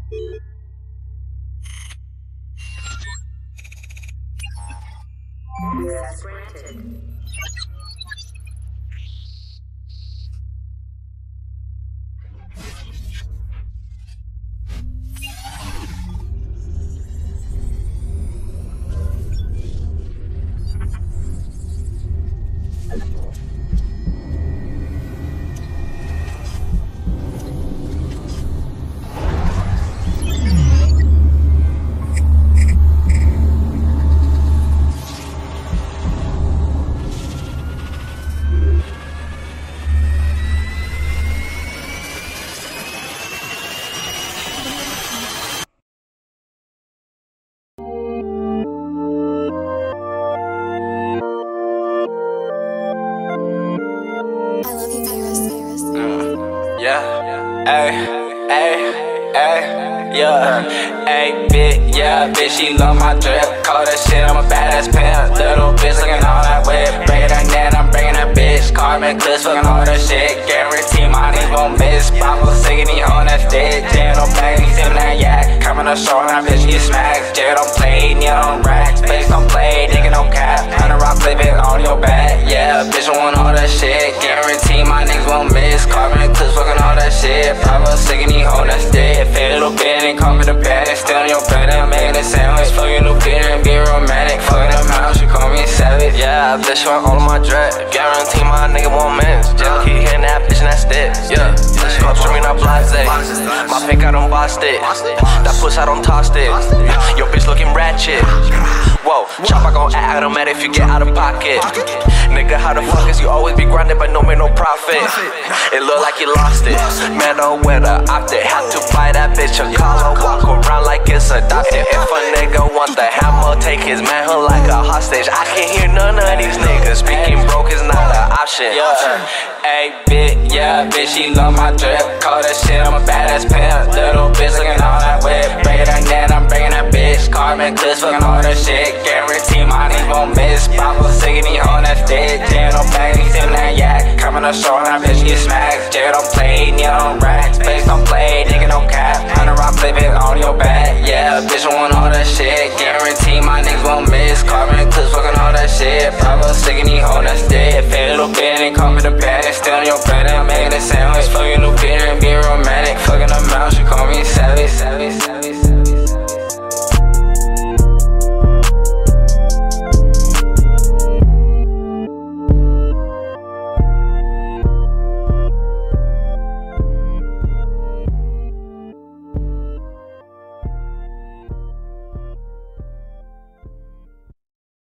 Access granted. Bitch, she love my drip. Call that shit, I'm a badass pimp. Little bitch looking all that whip. Breaking that net, I'm bringing that bitch. Carbon clips, fucking all that shit. Guarantee my niggas won't miss. Papa singing, he on that stick. Jam on bag, he sipping that yak. Coming up short, that bitch get smacked. Jared don't play, near on racks. Space don't play, nigga no cap. 100 rock flip it on your back. Yeah, bitch, I want all that shit. Guarantee my niggas won't miss. Carbon clips, fucking all that shit. Papa singing, he on that stick. Fit a little bit and call me the bad. Still in your bed, I'm making a sandwich. Fucking new beat and be romantic. Fucking them out, she call me savage. Yeah, bitch, want all of my dread. Guarantee my nigga won't miss. Just keep hitting that bitch and that stick. Yeah, bitch, club streaming up blase. My pink, I don't boss it. That puss, I don't toss it. Your bitch looking ratchet. Whoa, chopper gon' act automatic if you get out of pocket. Nigga, how the fuck is you always be grinding but no make no profit? It look like you lost it. Metal with a optic. Had to buy that bitch a collar. Walk around like it's adopted. If a nigga want the hammer, take his manhood like a hostage. I can't hear none of these niggas. Speaking broke is not an option. Hey, bitch, yeah, bitch, she love my drip. Call that shit, I'm a badass pimp. Little bitch looking all that whip. Breaking that net, I'm bringing that bitch. Carbon clips, fucking all that shit. Guarantee my niggas won't miss. Papa singing, he on that stick. Jared don't bang, he sipping that yak. Coming up short, that bitch get smacked. Jared don't play, near on racks. Space don't play, nigga no